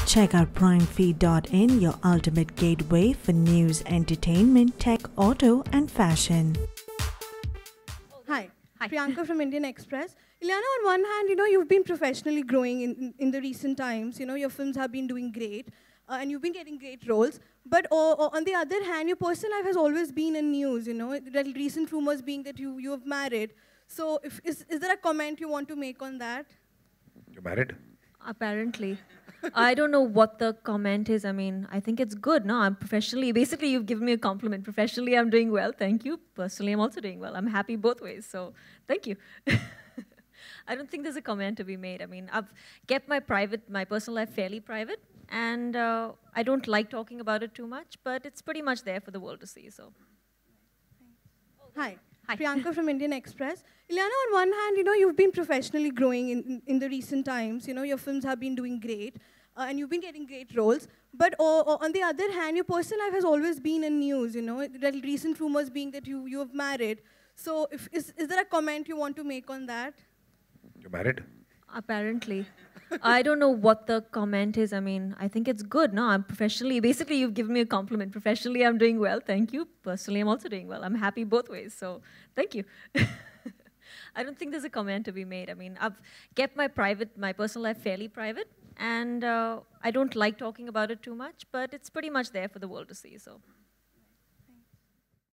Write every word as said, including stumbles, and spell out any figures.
Check out prime feed dot in, your ultimate gateway for news, entertainment, tech, auto, and fashion. Hi, Hi. Priyanka from Indian Express. Ileana, on one hand, you know, you've been professionally growing in, in the recent times. You know, your films have been doing great, uh, and you've been getting great roles. But uh, on the other hand, your personal life has always been in news, you know. There are recent rumors being that you, you have married. So if, is, is there a comment you want to make on that? You're married? Apparently. I don't know what the comment is. I mean, I think it's good. No, I'm professionally, basically you've given me a compliment. Professionally, I'm doing well. Thank you. Personally, I'm also doing well. I'm happy both ways. So thank you. I don't think there's a comment to be made. I mean, I've kept my private, my personal life fairly private. And uh, I don't like talking about it too much, but it's pretty much there for the world to see. So. Hi. Hi. Priyanka from Indian Express. Ileana, on one hand, you know, you've been professionally growing in, in the recent times. You know, your films have been doing great, uh, and you've been getting great roles. But uh, on the other hand, your personal life has always been in news, you know. There are recent rumors being that you, you have married. So if, is, is there a comment you want to make on that? You're married? Apparently. I don't know what the comment is. I mean, I think it's good. No, I'm professionally, basically you've given me a compliment. Professionally, I'm doing well. Thank you. Personally, I'm also doing well. I'm happy both ways. So thank you. I don't think there's a comment to be made. I mean, I've kept my private, my personal life fairly private. And uh, I don't like talking about it too much, but it's pretty much there for the world to see. So.